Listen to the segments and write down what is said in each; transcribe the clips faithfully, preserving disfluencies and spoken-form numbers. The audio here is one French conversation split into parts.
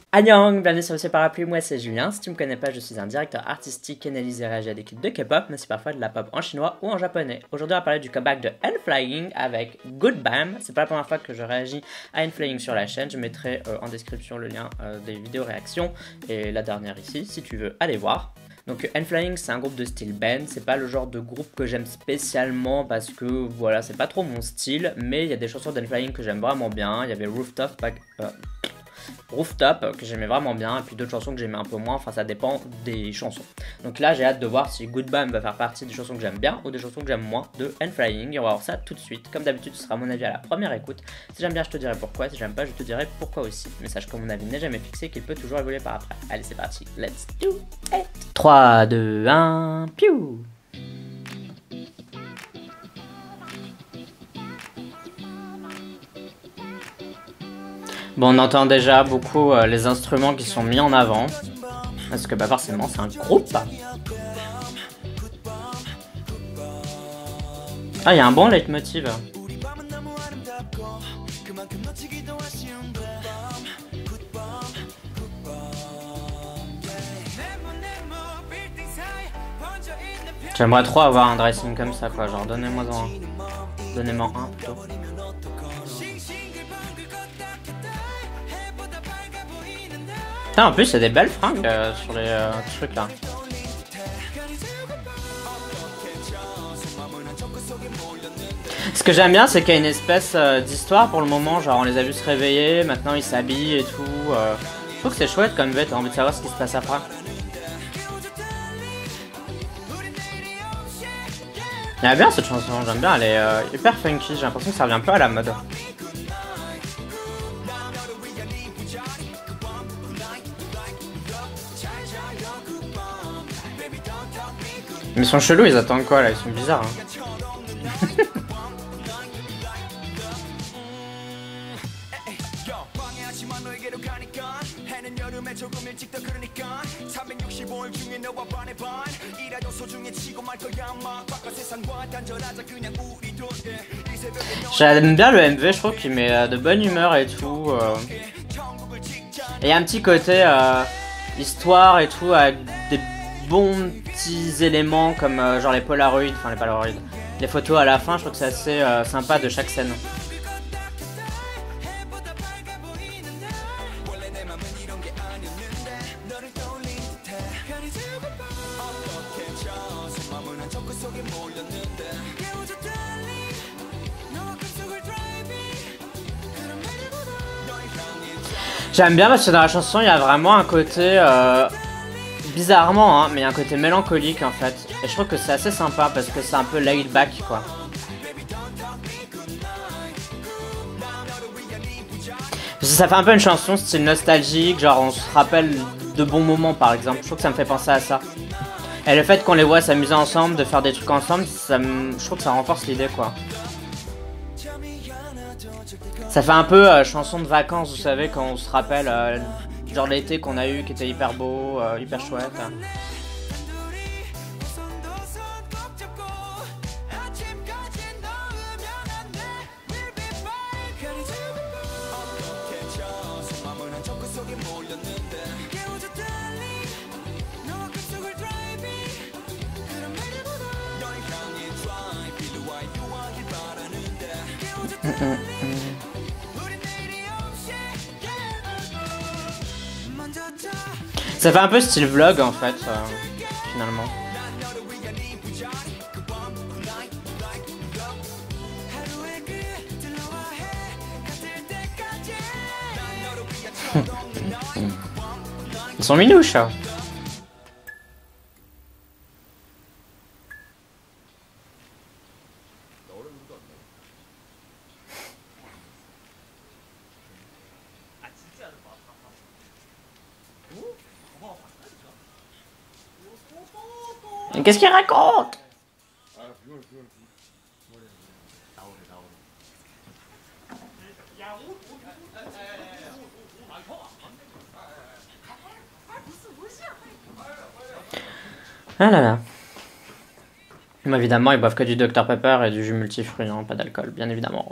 Annyeong, bienvenue sur Monsieur Parapluie, moi c'est Julien. Si tu me connais pas, je suis un directeur artistique qui analyse et réagit à des clips de K-pop, mais c'est parfois de la pop en chinois ou en japonais. Aujourd'hui, on va parler du comeback de N.Flying avec Good Bam. C'est pas la première fois que je réagis à N.Flying sur la chaîne. Je mettrai euh, en description le lien euh, des vidéos réactions et la dernière ici, si tu veux aller voir. Donc N.Flying, c'est un groupe de style band, c'est pas le genre de groupe que j'aime spécialement parce que voilà, c'est pas trop mon style, mais il y a des chansons d'N.Flying que j'aime vraiment bien. Il y avait Rooftop, pas, euh, Rooftop que j'aimais vraiment bien, et puis d'autres chansons que j'aimais un peu moins, enfin ça dépend des chansons. Donc là j'ai hâte de voir si Good Bam va faire partie des chansons que j'aime bien ou des chansons que j'aime moins de N.Flying, et on va voir ça tout de suite. Comme d'habitude ce sera mon avis à la première écoute. Si j'aime bien je te dirai pourquoi, si j'aime pas je te dirai pourquoi aussi. Mais sache que mon avis n'est jamais fixé, qu'il peut toujours évoluer par après. Allez c'est parti, let's do it. trois, deux, un, piou. Bon, on entend déjà beaucoup euh, les instruments qui sont mis en avant. Parce que bah forcément c'est un groupe. Ah, il y a un bon leitmotiv. J'aimerais trop avoir un dressing comme ça quoi, genre donnez-moi un. Donnez-moi un plutôt. Putain, en plus il y a des belles fringues euh, sur les euh, trucs là. Ce que j'aime bien c'est qu'il y a une espèce euh, d'histoire pour le moment, genre on les a vus se réveiller, maintenant ils s'habillent et tout. Euh, je trouve que c'est chouette comme bête, j'ai envie de savoir ce qui se passe après. Elle est bien cette chanson, j'aime bien, elle est euh, hyper funky, j'ai l'impression que ça revient un peu à la mode. Mais ils sont chelous, ils attendent quoi là, ils sont bizarres hein. J'aime bien le M V, je trouve qu'il met de bonne humeur et tout. Euh... Et il y a un petit côté euh, histoire et tout, avec des bons petits éléments comme euh, genre les Polaroids, enfin les Polaroids, les photos à la fin, je trouve que c'est assez euh, sympa de chaque scène. J'aime bien parce que dans la chanson il y a vraiment un côté, euh, bizarrement hein, mais il y a un côté mélancolique en fait. Et je trouve que c'est assez sympa parce que c'est un peu laid back quoi. Parce que ça fait un peu une chanson style nostalgique, genre on se rappelle de bons moments par exemple. Je trouve que ça me fait penser à ça. Et le fait qu'on les voit s'amuser ensemble, de faire des trucs ensemble, ça me... je trouve que ça renforce l'idée quoi. Ça fait un peu euh, chanson de vacances, vous savez, quand on se rappelle euh, genre l'été qu'on a eu qui était hyper beau, euh, hyper chouette. Mm -mm -mm. Ça fait un peu style vlog en fait, euh, finalement. Ils sont minouches. Qu'est-ce qu'il raconte? Ah là là. Mais évidemment, ils boivent que du docteur Pepper et du jus multifruit, hein, pas d'alcool, bien évidemment.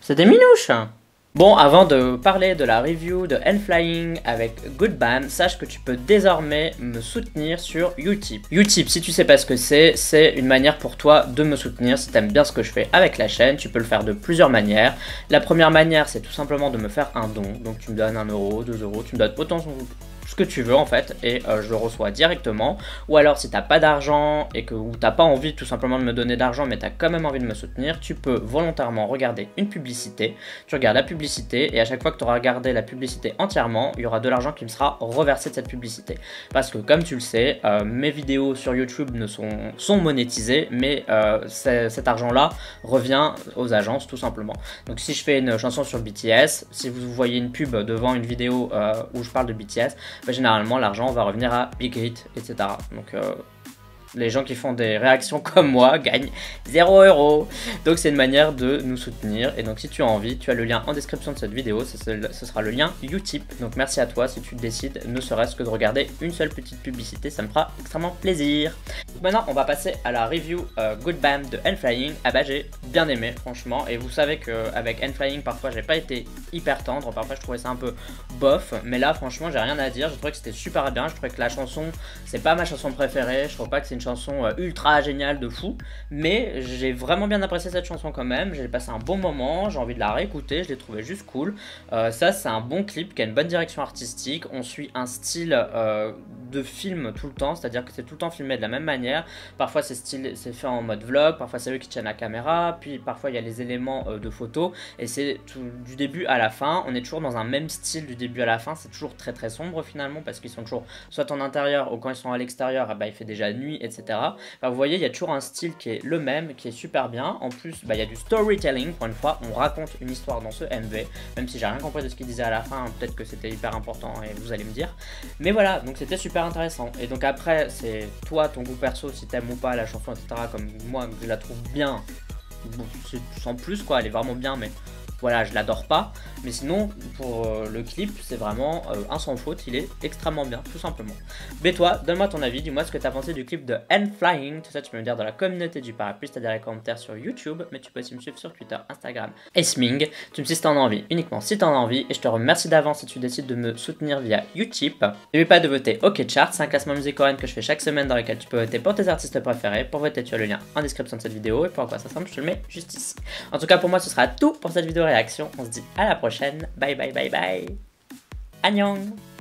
C'est des minouches. Bon, avant de parler de la review de N-Flying avec Goodbam, sache que tu peux désormais me soutenir sur Utip. Utip, si tu sais pas ce que c'est, c'est une manière pour toi de me soutenir. Si tu aimes bien ce que je fais avec la chaîne, tu peux le faire de plusieurs manières. La première manière, c'est tout simplement de me faire un don. Donc tu me donnes un euro, deux euros, tu me donnes autant ce que tu veux en fait, et euh, je le reçois directement. Ou alors si t'as pas d'argent et que ou t'as pas envie tout simplement de me donner d'argent mais t'as quand même envie de me soutenir, tu peux volontairement regarder une publicité. Tu regardes la publicité et à chaque fois que tu auras regardé la publicité entièrement, il y aura de l'argent qui me sera reversé de cette publicité. Parce que comme tu le sais, euh, mes vidéos sur YouTube ne sont, sont monétisées, mais euh, cet argent là revient aux agences tout simplement. Donc si je fais une chanson sur B T S, si vous voyez une pub devant une vidéo euh, où je parle de B T S, bah, généralement l'argent va revenir à Big Hit, et cetera. Donc euh, les gens qui font des réactions comme moi gagnent zéro euro. Donc c'est une manière de nous soutenir. Et donc si tu as envie, tu as le lien en description de cette vidéo. Ce sera le lien Utip. Donc merci à toi si tu décides ne serait-ce que de regarder une seule petite publicité. Ça me fera extrêmement plaisir. Donc maintenant on va passer à la review euh, Goodbam de N-Flying. Ah bah j'ai bien aimé franchement. Et vous savez qu'avec N-Flying parfois j'ai pas été hyper tendre. Parfois je trouvais ça un peu bof. Mais là franchement j'ai rien à dire. Je trouvais que c'était super bien. Je trouvais que la chanson c'est pas ma chanson préférée. Je trouve pas que c'est une chanson ultra géniale de fou, mais j'ai vraiment bien apprécié cette chanson quand même. J'ai passé un bon moment, j'ai envie de la réécouter, je l'ai trouvé juste cool. Euh, ça c'est un bon clip qui a une bonne direction artistique. On suit un style euh, de film tout le temps, c'est à dire que c'est tout le temps filmé de la même manière. Parfois c'est c'est fait en mode vlog, parfois c'est eux qui tiennent la caméra, puis parfois il y a les éléments euh, de photos, et c'est du début à la fin. On est toujours dans un même style du début à la fin. C'est toujours très très sombre finalement parce qu'ils sont toujours soit en intérieur ou quand ils sont à l'extérieur, bah, il fait déjà nuit, et cetera. Enfin, vous voyez, il y a toujours un style qui est le même, qui est super bien. En plus, bah, il y a du storytelling. Pour une fois, on raconte une histoire dans ce M V. Même si j'ai rien compris de ce qu'il disait à la fin, peut-être que c'était hyper important et vous allez me dire. Mais voilà, donc c'était super intéressant. Et donc après, c'est toi, ton goût perso, si t'aimes ou pas la chanson, et cetera. Comme moi, je la trouve bien. Bon, c'est sans plus quoi, elle est vraiment bien, mais voilà, je l'adore pas. Mais sinon, pour euh, le clip, c'est vraiment euh, un sans faute. Il est extrêmement bien, tout simplement. Mais toi, donne-moi ton avis. Dis-moi ce que tu as pensé du clip de N-Flying. Tout ça, tu peux me dire dans la communauté du parapluie. C'est-à-dire les commentaires sur YouTube. Mais tu peux aussi me suivre sur Twitter, Instagram et Sming. Tu me dis si t'en as envie, uniquement si t'en as envie. Et je te remercie d'avance si tu décides de me soutenir via Utip. N'oublie pas de voter OK Chart. C'est un classement musique coréenne que je fais chaque semaine dans lequel tu peux voter pour tes artistes préférés. Pour voter, tu as le lien en description de cette vidéo. Et pour à quoi ça ressemble, je te le mets juste ici. En tout cas, pour moi, ce sera tout pour cette vidéo réaction. On se dit à la prochaine. Bye bye bye bye. Annyeong.